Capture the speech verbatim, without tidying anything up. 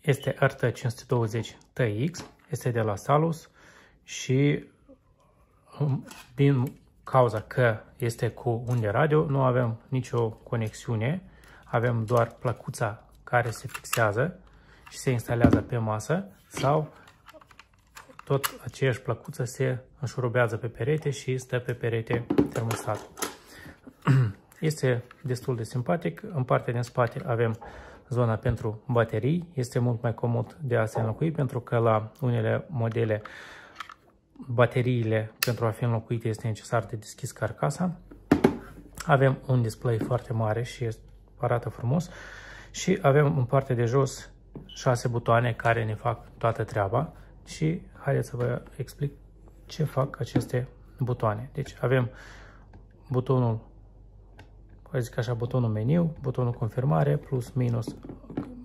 Este R T cinci sute douăzeci T X, este de la Salus și din cauza că este cu unde radio, nu avem nicio conexiune, avem doar plăcuța care se fixează și se instalează pe masă sau tot aceeași plăcuță se înșurubează pe perete și stă pe perete termostatul. Este destul de simpatic. În partea din spate avem zona pentru baterii. Este mult mai comod de a se înlocui pentru că la unele modele bateriile pentru a fi înlocuite este necesar de deschis carcasa. Avem un display foarte mare și arată frumos și avem în partea de jos șase butoane care ne fac toată treaba și haideți să vă explic ce fac aceste butoane. Deci avem butonul, hai zic așa, butonul meniu, butonul confirmare, plus, minus,